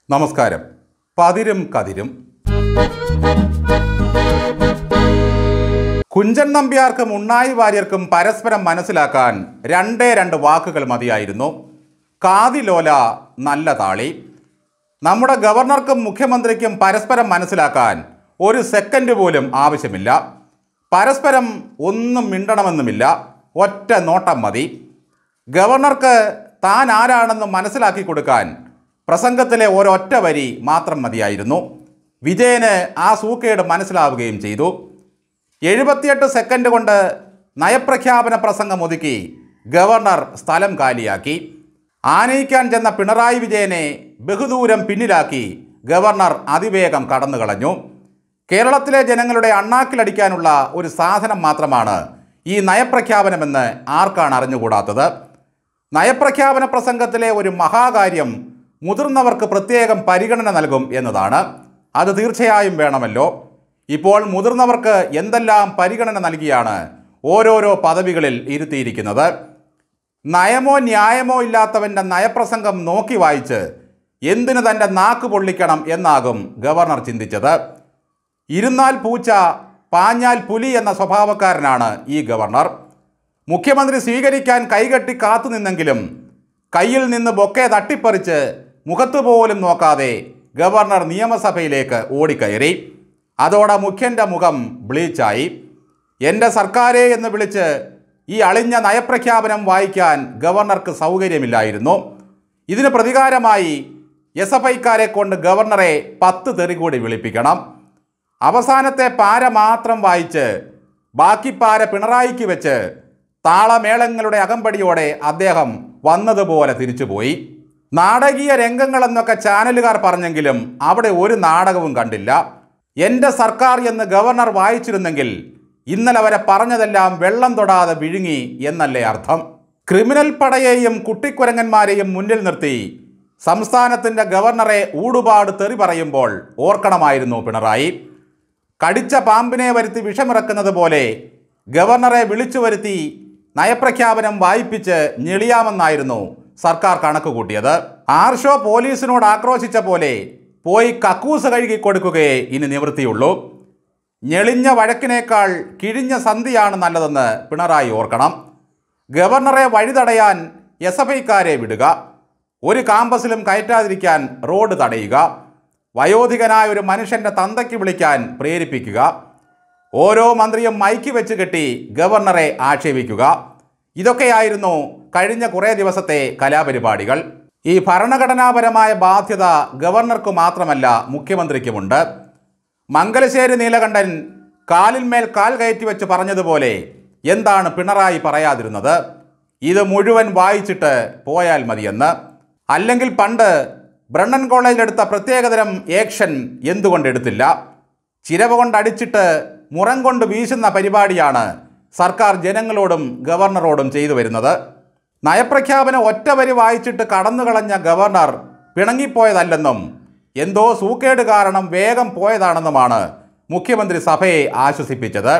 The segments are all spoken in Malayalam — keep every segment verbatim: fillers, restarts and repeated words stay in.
നമസ്കാരം. പതിരും കതിരും. കുഞ്ചൻ നമ്പ്യാർക്കും ഉണ്ണായി വാര്യർക്കും പരസ്പരം മനസ്സിലാക്കാൻ രണ്ടേ രണ്ട് വാക്കുകൾ മതിയായിരുന്നു. കാതിലോല, നല്ല താളി. നമ്മുടെ ഗവർണർക്കും മുഖ്യമന്ത്രിക്കും പരസ്പരം മനസ്സിലാക്കാൻ ഒരു സെക്കൻഡ് പോലും ആവശ്യമില്ല. പരസ്പരം ഒന്നും മിണ്ടണമെന്നുമില്ല, ഒറ്റ നോട്ടം മതി. ഗവർണർക്ക് താൻ ആരാണെന്ന് മനസ്സിലാക്കി കൊടുക്കാൻ പ്രസംഗത്തിലെ ഒരൊറ്റ വരി മാത്രം മതിയായിരുന്നു. വിജയന് ആ സൂക്കേട് മനസ്സിലാവുകയും ചെയ്തു. എഴുപത്തിയെട്ട് സെക്കൻഡ് കൊണ്ട് നയപ്രഖ്യാപന പ്രസംഗം ഒതുക്കി ഗവർണർ സ്ഥലം കാലിയാക്കി. ആനയിക്കാൻ ചെന്ന പിണറായി വിജയനെ ബഹുദൂരം പിന്നിലാക്കി ഗവർണർ അതിവേഗം കടന്നു കളഞ്ഞു. കേരളത്തിലെ ജനങ്ങളുടെ അണ്ണാക്കിലടിക്കാനുള്ള ഒരു സാധനം മാത്രമാണ് ഈ നയപ്രഖ്യാപനമെന്ന് ആർക്കാണ് അറിഞ്ഞുകൂടാത്തത്? നയപ്രഖ്യാപന പ്രസംഗത്തിലെ ഒരു മഹാകാര്യം മുതിർന്നവർക്ക് പ്രത്യേകം പരിഗണന നൽകും എന്നതാണ്. അത് തീർച്ചയായും വേണമല്ലോ. ഇപ്പോൾ മുതിർന്നവർക്ക് എന്തെല്ലാം പരിഗണന നൽകിയാണ് ഓരോരോ പദവികളിൽ ഇരുത്തിയിരിക്കുന്നത്. നയമോ ന്യായമോ ഇല്ലാത്തവൻ്റെ നയപ്രസംഗം നോക്കി വായിച്ച് എന്തിനു തൻ്റെ നാക്ക് പൊള്ളിക്കണം എന്നാകും ഗവർണർ ചിന്തിച്ചത്. ഇരുന്നാൽ പൂച്ച പാഞ്ഞാൽ പുലി എന്ന സ്വഭാവക്കാരനാണ് ഈ ഗവർണർ. മുഖ്യമന്ത്രി സ്വീകരിക്കാൻ കൈകെട്ടി കാത്തുനിന്നെങ്കിലും കയ്യിൽ നിന്ന് ബൊക്കെ തട്ടിപ്പറിച്ച് മുഖത്ത് പോലും നോക്കാതെ ഗവർണർ നിയമസഭയിലേക്ക് ഓടിക്കയറി. അതോടെ മുഖ്യൻ്റെ മുഖം ബ്ലീച്ചായി. എൻ്റെ സർക്കാരേ എന്ന് വിളിച്ച് ഈ അളിഞ്ഞ നയപ്രഖ്യാപനം വായിക്കാൻ ഗവർണർക്ക് സൗകര്യമില്ലായിരുന്നു. ഇതിന് പ്രതികാരമായി എസ് എഫ് ഐക്കാരെ കൊണ്ട് ഗവർണറെ പത്ത് തെറി കൂടി വിളിപ്പിക്കണം. അവസാനത്തെ പാര മാത്രം വായിച്ച് ബാക്കി പാര പിണറായിക്ക് വെച്ച് താളമേളങ്ങളുടെ അകമ്പടിയോടെ അദ്ദേഹം വന്നതുപോലെ തിരിച്ചുപോയി. നാടകീയ രംഗങ്ങളെന്നൊക്കെ ചാനലുകാർ പറഞ്ഞെങ്കിലും അവിടെ ഒരു നാടകവും കണ്ടില്ല. എൻ്റെ സർക്കാർ എന്ന് ഗവർണർ വായിച്ചിരുന്നെങ്കിൽ ഇന്നലെ വരെ പറഞ്ഞതെല്ലാം വെള്ളം തൊടാതെ വിഴുങ്ങി എന്നല്ലേ അർത്ഥം? ക്രിമിനൽ പടയെയും കുട്ടിക്കുരങ്ങന്മാരെയും മുന്നിൽ നിർത്തി സംസ്ഥാനത്തിൻ്റെ ഗവർണറെ ഊടുപാട് തെറി പറയുമ്പോൾ ഓർക്കണമായിരുന്നു പിണറായി. കടിച്ച പാമ്പിനെ വരുത്തി വിഷമിറക്കുന്നത് പോലെ ഗവർണറെ വിളിച്ചു വരുത്തി നയപ്രഖ്യാപനം വായിപ്പിച്ച് ഞെളിയാമെന്നായിരുന്നു സർക്കാർ കണക്ക് കൂട്ടിയത്. ആർഷോ പോലീസിനോട് ആക്രോശിച്ച പോലെ പോയി കക്കൂസ് കഴുകി കൊടുക്കുകയേ ഇനി നിവൃത്തിയുള്ളൂ. ഞെളിഞ്ഞ വഴക്കിനേക്കാൾ കിഴിഞ്ഞ സന്ധിയാണ് നല്ലതെന്ന് പിണറായി ഓർക്കണം. ഗവർണറെ വഴിതടയാൻ എസ് എഫ് ഐക്കാരെ വിടുക, ഒരു കാമ്പസിലും കയറ്റാതിരിക്കാൻ റോഡ് തടയുക, വയോധികനായ ഒരു മനുഷ്യൻ്റെ തന്തയ്ക്ക് വിളിക്കാൻ പ്രേരിപ്പിക്കുക, ഓരോ മന്ത്രിയും മൈക്ക് വെച്ച് കെട്ടി ഗവർണറെ ആക്ഷേപിക്കുക. ഇതൊക്കെയായിരുന്നു കഴിഞ്ഞ കുറേ ദിവസത്തെ കലാപരിപാടികൾ. ഈ ഭരണഘടനാപരമായ ബാധ്യത ഗവർണർക്ക് മാത്രമല്ല മുഖ്യമന്ത്രിക്കുമുണ്ട്. മംഗലശ്ശേരി നീലകണ്ഠൻ കാലിന്മേൽ കാൽ കയറ്റി വെച്ച് പറഞ്ഞതുപോലെ എന്താണ് പിണറായി പറയാതിരുന്നത്? ഇത് മുഴുവൻ വായിച്ചിട്ട് പോയാൽ മതിയെന്ന്. അല്ലെങ്കിൽ പണ്ട് ബ്രണ്ണൻ കോളേജിലെടുത്ത പ്രത്യേകതരം ഏക്ഷൻ എന്തുകൊണ്ടെടുത്തില്ല? ചിരവ കൊണ്ടടിച്ചിട്ട് മുറം കൊണ്ട് വീശുന്ന പരിപാടിയാണ് സർക്കാർ ജനങ്ങളോടും ഗവർണറോടും ചെയ്തു വരുന്നത്. നയപ്രഖ്യാപനം ഒറ്റ വരി വായിച്ചിട്ട് കടന്നുകളഞ്ഞ ഗവർണർ പിണങ്ങിപ്പോയതല്ലെന്നും എന്തോ സൂക്കേട് കാരണം വേഗം പോയതാണെന്നുമാണ് മുഖ്യമന്ത്രി സഭയെ ആശ്വസിപ്പിച്ചത്.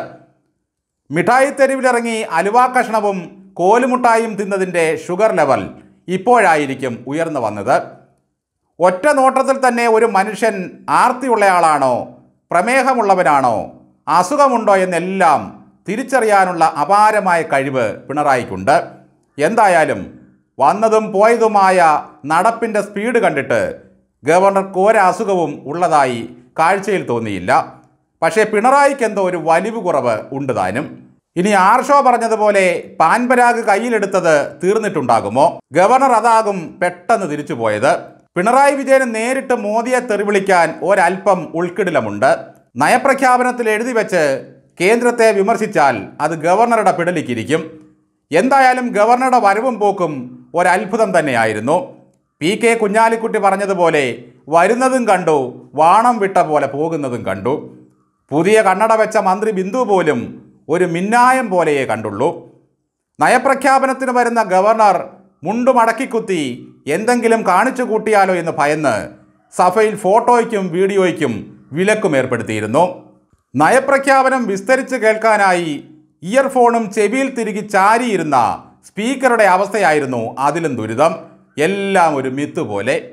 മിഠായി തെരുവിലിറങ്ങി അലുവാ കഷ്ണവും കോലുമുട്ടായും തിന്നതിൻ്റെ ഷുഗർ ലെവൽ ഇപ്പോഴായിരിക്കും ഉയർന്നു വന്നത്. ഒറ്റ നോട്ടത്തിൽ തന്നെ ഒരു മനുഷ്യൻ ആർത്തിയുള്ളയാളാണോ, പ്രമേഹമുള്ളവനാണോ, അസുഖമുണ്ടോ എന്നെല്ലാം തിരിച്ചറിയാനുള്ള അപാരമായ കഴിവ് പിണറായിക്കുണ്ട്. എന്തായാലും വന്നതും പോയതുമായ നടപ്പിൻ്റെ സ്പീഡ് കണ്ടിട്ട് ഗവർണർക്ക് ഒരസുഖവും ഉള്ളതായി കാഴ്ചയിൽ തോന്നിയില്ല. പക്ഷേ പിണറായിക്ക് എന്തോ ഒരു വലിവ് കുറവ് ഉണ്ട് താനും. ഇനി ആർഷോ പറഞ്ഞതുപോലെ പാൻപരാഗ് കയ്യിലെടുത്തത് തീർന്നിട്ടുണ്ടാകുമോ? ഗവർണർ അതാകും പെട്ടെന്ന് തിരിച്ചു പോയത്. പിണറായി വിജയന് നേരിട്ട് മോദിയെ തെറിവിളിക്കാൻ ഒരൽപ്പം ഉൾക്കിടിലമുണ്ട്. നയപ്രഖ്യാപനത്തിൽ എഴുതി വെച്ച് കേന്ദ്രത്തെ വിമർശിച്ചാൽ അത് ഗവർണറുടെ പിടലിക്കിരിക്കും. എന്തായാലും ഗവർണറുടെ വരവും പോക്കും ഒരത്ഭുതം തന്നെയായിരുന്നു. പി കെ കുഞ്ഞാലിക്കുട്ടി പറഞ്ഞതുപോലെ വരുന്നതും കണ്ടു, വാണം വിട്ട പോലെ പോകുന്നതും കണ്ടു. പുതിയ കണ്ണട വെച്ച മന്ത്രി ബിന്ദു പോലും ഒരു മിന്നായം പോലെയേ കണ്ടുള്ളൂ. നയപ്രഖ്യാപനത്തിന് വരുന്ന ഗവർണർ മുണ്ടു മടക്കിക്കുത്തി എന്തെങ്കിലും കാണിച്ചു കൂട്ടിയാലോ എന്ന് ഭയന്ന് സഭയിൽ ഫോട്ടോയ്ക്കും വീഡിയോയ്ക്കും വിലക്കും ഏർപ്പെടുത്തിയിരുന്നു. നയപ്രഖ്യാപനം വിസ്തരിച്ച് കേൾക്കാനായി ഇയർഫോണും ചെവിയിൽ തിരികെ ചാരിയിരുന്ന സ്പീക്കറുടെ അവസ്ഥയായിരുന്നു അതിലും ദുരിതം. എല്ലാം ഒരു മിത്ത് പോലെ.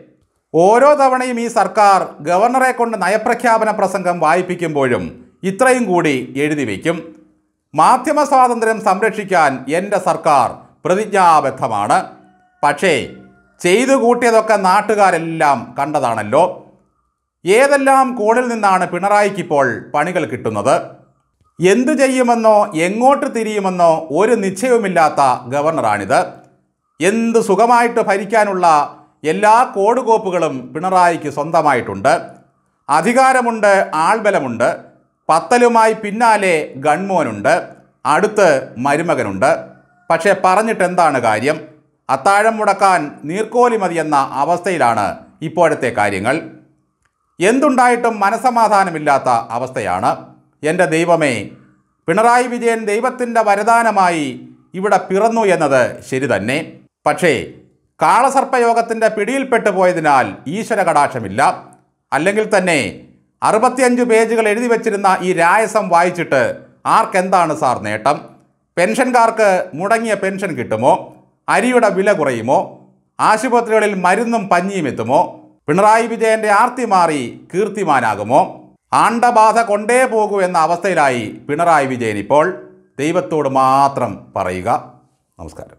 ഓരോ തവണയും ഈ സർക്കാർ ഗവർണറെ കൊണ്ട് നയപ്രഖ്യാപന പ്രസംഗം വായിപ്പിക്കുമ്പോഴും ഇത്രയും കൂടി എഴുതി വയ്ക്കും. മാധ്യമ സ്വാതന്ത്ര്യം സംരക്ഷിക്കാൻ എൻ്റെ സർക്കാർ പ്രതിജ്ഞാബദ്ധമാണ്. പക്ഷേ ചെയ്തു കൂട്ടിയതൊക്കെ നാട്ടുകാരെല്ലാം കണ്ടതാണല്ലോ. ഏതെല്ലാം കോണിൽ നിന്നാണ് പിണറായിക്കിപ്പോൾ പണികൾ കിട്ടുന്നത്? എന്തു ചെയ്യുമെന്നോ എങ്ങോട്ട് തിരിയുമെന്നോ ഒരു നിശ്ചയവുമില്ലാത്ത ഗവർണറാണിത്. എന്ത് സുഖമായിട്ട് ഭരിക്കാനുള്ള എല്ലാ കോടുകോപ്പുകളും പിണറായിക്ക് സ്വന്തമായിട്ടുണ്ട്. അധികാരമുണ്ട്, ആൾബലമുണ്ട്, പത്തലുമായി പിന്നാലെ ഗൺമോനുണ്ട്, അടുത്ത് മരുമകനുണ്ട്. പക്ഷേ പറഞ്ഞിട്ട് എന്താണ് കാര്യം? അത്താഴം മുടക്കാൻ നീർക്കോലി മതിയെന്ന അവസ്ഥയിലാണ് ഇപ്പോഴത്തെ കാര്യങ്ങൾ. എന്തുണ്ടായിട്ടും മനസമാധാനമില്ലാത്ത അവസ്ഥയാണ്. എൻ്റെ ദൈവമേ, പിണറായി വിജയൻ ദൈവത്തിൻ്റെ വരദാനമായി ഇവിടെ പിറന്നു എന്നത് ശരി തന്നെ. പക്ഷേ കാളസർപ്പയോഗത്തിൻ്റെ പിടിയിൽപ്പെട്ടു പോയതിനാൽ ഈശ്വര കടാക്ഷമില്ല. അല്ലെങ്കിൽ തന്നെ അറുപത്തിയഞ്ച് പേജുകൾ എഴുതി വച്ചിരുന്ന ഈ രായസം വായിച്ചിട്ട് ആർക്കെന്താണ് സാർ നേട്ടം? പെൻഷൻകാർക്ക് മുടങ്ങിയ പെൻഷൻ കിട്ടുമോ? അരിയുടെ വില കുറയുമോ? ആശുപത്രികളിൽ മരുന്നും പഞ്ഞിയും എത്തുമോ? പിണറായി വിജയൻ്റെ ആർത്തി മാറി കീർത്തിമാനാകുമോ? ആണ്ടബാധ കൊണ്ടേ പോകൂ എന്ന അവസ്ഥയിലായി പിണറായി വിജയൻ ഇപ്പോൾ. ദൈവത്തോട് മാത്രം പറയുക. നമസ്കാരം.